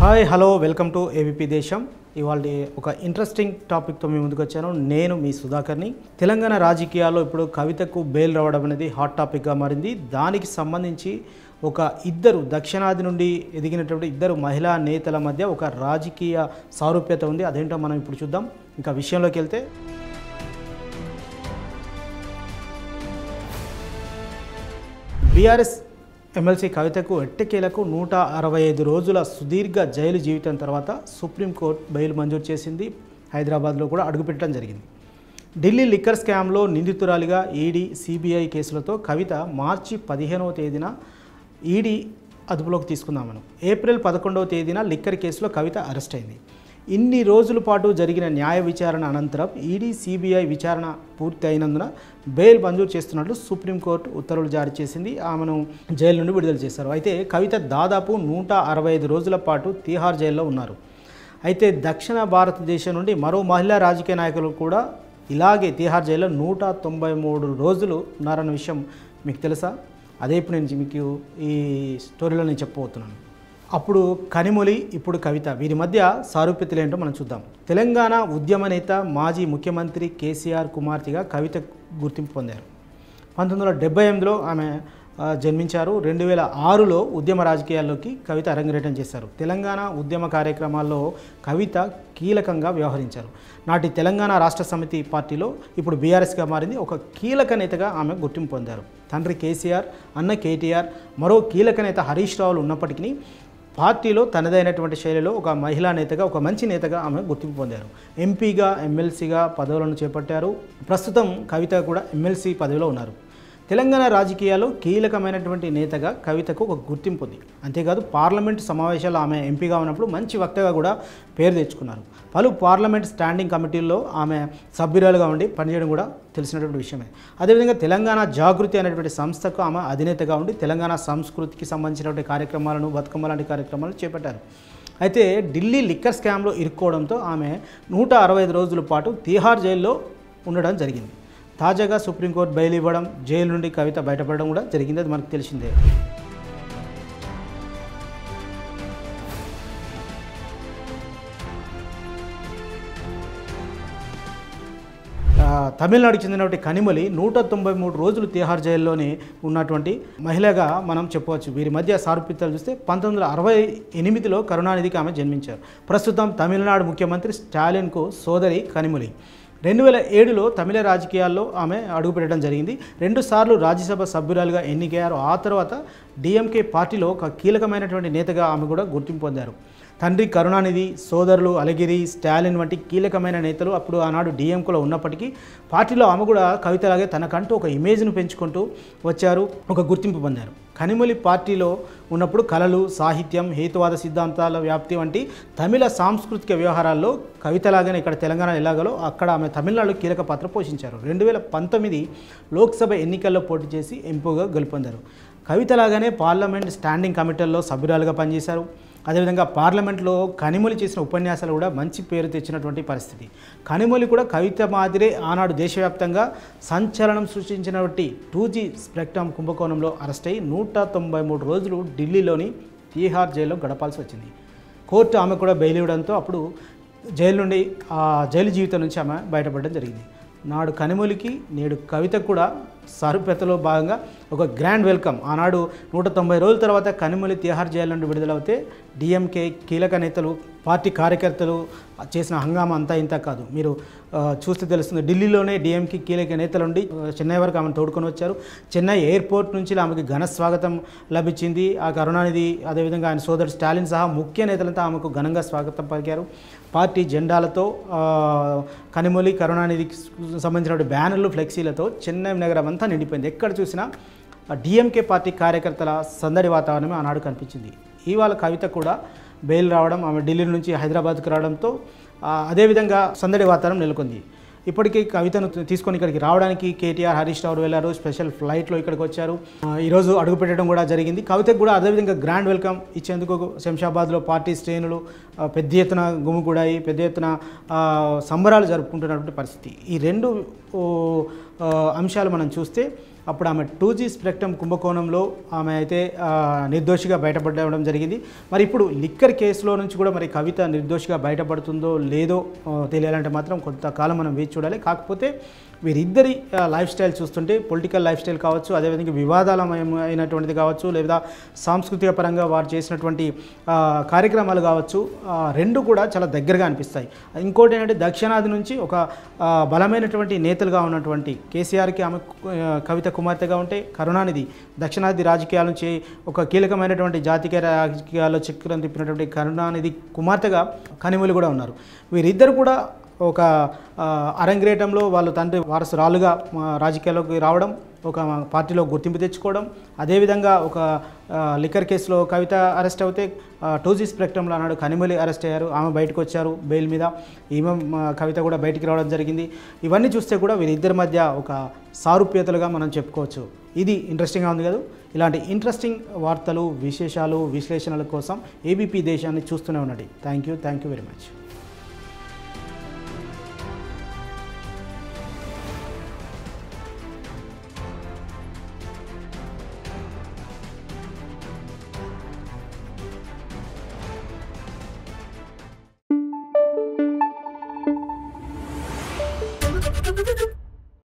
Hi hello welcome to ABP Desam. ఇవాళ ఒక interesting టాపిక్తో మీ ముందుకు వచ్చాను. నేను మీ సుధాకర్ని. తెలంగాణ రాజకీయాల్లో ఇప్పుడు కవితకు బెయిల్ రావడం అనేది హాట్ టాపిక్గా మారింది. దానికి సంబంధించి ఒక ఇద్దరు దక్షిణాది నుండి ఎదిగినటువంటి ఇద్దరు మహిళా నేతల మధ్య ఒక రాజకీయ సారూప్యత ఉంది. అదేంటో మనం ఇప్పుడు చూద్దాం. ఇంకా విషయంలోకి వెళ్తే, బీఆర్ఎస్ ఎమ్మెల్సీ కవితకు ఎట్టకేలకు 165 రోజుల సుదీర్ఘ జైలు జీవితం తర్వాత సుప్రీంకోర్టు బెయిల్ మంజూరు చేసింది. హైదరాబాద్లో కూడా అడుగుపెట్టడం జరిగింది. ఢిల్లీ లిక్కర్ స్కామ్లో నిందితురాలిగా ఈడీ, సిబిఐ కేసులతో కవిత మార్చి 15వ తేదీన ఈడీ అదుపులోకి తీసుకుందాం మనం. ఏప్రిల్ 11వ తేదీన లిక్కర్ కేసులో కవిత అరెస్ట్ అయింది. ఇన్ని రోజుల పాటు జరిగిన న్యాయ విచారణ అనంతరం ఈడీ, సిబిఐ విచారణ పూర్తి అయినందున బెయిల్ మంజూరు చేస్తున్నట్లు సుప్రీంకోర్టు ఉత్తర్వులు జారీ చేసింది. ఆమెను జైలు నుండి విడుదల చేశారు. అయితే కవిత దాదాపు 165 రోజుల పాటు తీహార్ జైల్లో ఉన్నారు. అయితే దక్షిణ భారతదేశం నుండి మరో మహిళా రాజకీయ నాయకులు కూడా ఇలాగే తీహార్ జైల్లో 193 రోజులు ఉన్నారన్న విషయం మీకు తెలుసా? అదే ఇప్పుడు నేను మీకు ఈ స్టోరీలో నేను చెప్పబోతున్నాను. అప్పుడు కనిమొళి, ఇప్పుడు కవిత, వీరి మధ్య సారూప్యతలు ఏంటో మనం చూద్దాం. తెలంగాణ ఉద్యమ నేత, మాజీ ముఖ్యమంత్రి కేసీఆర్ కుమార్తెగా కవిత గుర్తింపు పొందారు. 1978లో ఆమె జన్మించారు. 2006లో ఉద్యమ రాజకీయాల్లోకి కవిత అరంగేట్రం చేశారు. తెలంగాణ ఉద్యమ కార్యక్రమాల్లో కవిత కీలకంగా వ్యవహరించారు. నాటి తెలంగాణ రాష్ట్ర సమితి పార్టీలో ఇప్పుడు బీఆర్ఎస్గా మారింది. ఒక కీలక నేతగా ఆమె గుర్తింపు పొందారు. తండ్రి కేసీఆర్, అన్న కేటీఆర్, మరో కీలక నేత హరీష్ రావులు ఉన్నప్పటికీ పార్టీలో తనదైనటువంటి శైలిలో ఒక మహిళా నేతగా, ఒక మంచి నేతగా ఆమె గుర్తింపు పొందారు. ఎంపీగా, ఎమ్మెల్సీగా పదవులను చేపట్టారు. ప్రస్తుతం కవిత కూడా ఎమ్మెల్సీ పదవిలో ఉన్నారు. తెలంగాణ రాజకీయాల్లో కీలకమైనటువంటి నేతగా కవితకు ఒక గుర్తింపు ఉంది. అంతేకాదు, పార్లమెంటు సమావేశాల్లో ఆమె ఎంపీగా ఉన్నప్పుడు మంచి వక్తగా కూడా పేరు తెచ్చుకున్నారు. పలు పార్లమెంట్ స్టాండింగ్ కమిటీల్లో ఆమె సభ్యురాలుగా ఉండి పనిచేయడం కూడా తెలిసినటువంటి విషయమే. అదేవిధంగా తెలంగాణ జాగృతి అనేటువంటి సంస్థకు ఆమె అధినేతగా ఉండి తెలంగాణ సంస్కృతికి సంబంధించినటువంటి కార్యక్రమాలను, బతుకమ్మ లాంటి కార్యక్రమాలను చేపట్టారు. అయితే ఢిల్లీ లిక్కర్ స్కామ్లో ఇరుక్కోవడంతో ఆమె 165 రోజుల పాటు తీహార్ జైల్లో ఉండడం జరిగింది. తాజాగా సుప్రీంకోర్టు బెయిల్ ఇవ్వడం, జైలు నుండి కవిత బయటపడడం కూడా జరిగింది. అది మనకు తెలిసిందే. తమిళనాడుకి చెందినటువంటి కనిమొళి 193 రోజులు తీహార్ జైల్లోనే ఉన్నటువంటి మహిళగా మనం చెప్పవచ్చు. వీరి మధ్య సారూప్యతలు చూస్తే 1968లో కరుణానిధికి ఆమె జన్మించారు. ప్రస్తుతం తమిళనాడు ముఖ్యమంత్రి స్టాలిన్కు సోదరి కనిమొళి. 2007లో తమిళ రాజకీయాల్లో ఆమె అడుగుపెట్టడం జరిగింది. 2 సార్లు రాజ్యసభ సభ్యురాలుగా ఎన్నికయ్యారు. ఆ తర్వాత డిఎంకే పార్టీలో ఒక కీలకమైనటువంటి నేతగా ఆమె కూడా గుర్తింపు పొందారు. తండ్రి కరుణానిధి, సోదరులు అళగిరి, స్టాలిన్ వంటి కీలకమైన నేతలు అప్పుడు ఆనాడు డిఎంకేలో ఉన్నప్పటికీ పార్టీలో ఆమె కూడా కవితలాగే తనకంటూ ఒక ఇమేజ్ను పెంచుకుంటూ వచ్చారు, ఒక గుర్తింపు పొందారు. కనిమొళి పార్టీలో ఉన్నప్పుడు కళలు, సాహిత్యం, హేతువాద సిద్ధాంతాల వ్యాప్తి వంటి తమిళ సాంస్కృతిక వ్యవహారాల్లో కవితలాగానే ఇక్కడ తెలంగాణ ఎలాగలో అక్కడ ఆమె తమిళనాడులో కీలక పాత్ర పోషించారు. 2019 లోక్సభ ఎన్నికల్లో పోటీ చేసి ఎంపీగా గెలుపొందారు. కవితలాగానే పార్లమెంట్ స్టాండింగ్ కమిటీల్లో సభ్యురాలుగా పనిచేశారు. అదేవిధంగా పార్లమెంట్లో కనిమొళి చేసిన ఉపన్యాసాలు కూడా మంచి పేరు తెచ్చినటువంటి పరిస్థితి. కనిమొళి కూడా కవిత మాదిరే ఆనాడు దేశవ్యాప్తంగా సంచలనం సృష్టించినటువంటి 2G స్పెక్ట్రమ్ కుంభకోణంలో అరెస్ట్ అయ్యి 193 రోజులు ఢిల్లీలోని తీహార్ జైల్లో గడపాల్సి వచ్చింది. కోర్టు ఆమె కూడా బెయిల్ ఇవ్వడంతో అప్పుడు జైలు నుండి జైలు జీవితం నుంచి ఆమె బయటపడడం జరిగింది. నాడు కనిమొళికి, నేడు కవితకు కూడా సారూప్యతలో భాగంగా ఒక గ్రాండ్ వెల్కమ్. ఆనాడు 190 రోజుల తర్వాత కనిమొళి తీహార్ జైలు నుండి విడుదలవుతే డిఎంకే కీలక నేతలు, పార్టీ కార్యకర్తలు చేసిన హంగామా అంతా ఇంత కాదు. మీరు చూస్తే తెలుస్తుంది. ఢిల్లీలోనే డిఎంకే కీలక నేతలు ఉండి చెన్నై వరకు ఆమెను తోడుకొని వచ్చారు. చెన్నై ఎయిర్పోర్ట్ నుంచి ఆమెకి ఘన స్వాగతం లభించింది. ఆ కరుణానిధి, అదేవిధంగా ఆయన సోదరుడు స్టాలిన్ సహా ముఖ్య నేతలంతా ఆమెకు ఘనంగా స్వాగతం పలికారు. పార్టీ జెండాలతో, కనిమొళి, కరుణానిధికి సంబంధించిన బ్యానర్లు, ఫ్లెక్సీలతో చెన్నై నగరం అంతా నిండిపోయింది. ఎక్కడ చూసినా డిఎంకే పార్టీ కార్యకర్తల సందడి వాతావరణమే ఆనాడు కనిపించింది. ఇవాళ కవిత కూడా బెయిల్ రావడం, ఆమె ఢిల్లీ నుంచి హైదరాబాద్కు రావడంతో అదేవిధంగా సందడి వాతావరణం నెలకొంది. ఇప్పటికీ కవితను తీసుకొని ఇక్కడికి రావడానికి కేటీఆర్, హరీష్ రావు వెళ్ళారు. స్పెషల్ ఫ్లైట్లో ఇక్కడికి వచ్చారు. ఈరోజు అడుగుపెట్టడం కూడా జరిగింది. కవితకు కూడా అదేవిధంగా గ్రాండ్ వెల్కమ్ ఇచ్చేందుకు శంషాబాద్లో పార్టీ శ్రేణులు పెద్ద ఎత్తున గుమిగూడాయి. పెద్ద ఎత్తున సంబరాలు జరుపుకుంటున్నటువంటి పరిస్థితి. ఈ రెండు అంశాలు మనం చూస్తే అప్పుడు ఆమె 2G స్పెక్ట్రమ్ కుంభకోణంలో ఆమె అయితే నిర్దోషిగా బయటపడడం జరిగింది. మరి ఇప్పుడు లిక్కర్ కేసులో నుంచి కూడా మరి కవిత నిర్దోషిగా బయటపడుతుందో లేదో తెలియాలంటే మాత్రం కొంతకాలం మనం వేచి చూడాలి. కాకపోతే వీరిద్దరి లైఫ్ స్టైల్ చూస్తుంటే పొలిటికల్ లైఫ్ స్టైల్ కావచ్చు, అదేవిధంగా వివాదాలమైనటువంటిది కావచ్చు, లేదా సాంస్కృతిక పరంగా వారు చేసినటువంటి కార్యక్రమాలు కావచ్చు, రెండు కూడా చాలా దగ్గరగా అనిపిస్తాయి. ఇంకోటి ఏంటంటే దక్షిణాది నుంచి ఒక బలమైనటువంటి నేతలుగా ఉన్నటువంటి కేసీఆర్కి ఆమె కవిత కుమార్తెగా ఉంటే, కరుణానిధి దక్షిణాది రాజకీయాల నుంచి ఒక కీలకమైనటువంటి జాతీయ రాజకీయాల్లో చక్రం తిప్పినటువంటి కరుణానిధి కుమార్తెగా కనిమొళి కూడా ఉన్నారు. వీరిద్దరు కూడా ఒక అరంగ్రేటంలో వాళ్ళు తండ్రి వారసురాలుగా రాజకీయాల్లోకి రావడం, ఒక పార్టీలో గుర్తింపు తెచ్చుకోవడం, అదేవిధంగా ఒక లిక్కర్ కేసులో కవిత అరెస్ట్ అవుతే 2G స్పెక్ట్రమ్లో ఆనాడు కనిమొళి అరెస్ట్ అయ్యారు. ఆమె బయటకు వచ్చారు బెయిల్ మీద, ఈమె కవిత కూడా బయటికి రావడం జరిగింది. ఇవన్నీ చూస్తే కూడా వీరిద్దరి మధ్య ఒక సారూప్యతలుగా మనం చెప్పుకోవచ్చు. ఇది ఇంట్రెస్టింగ్గా ఉంది కదా. ఇలాంటి ఇంట్రెస్టింగ్ వార్తలు, విశేషాలు, విశ్లేషణల కోసం ఏబీపీ దేశాన్ని చూస్తూనే ఉండండి. Thank you very much.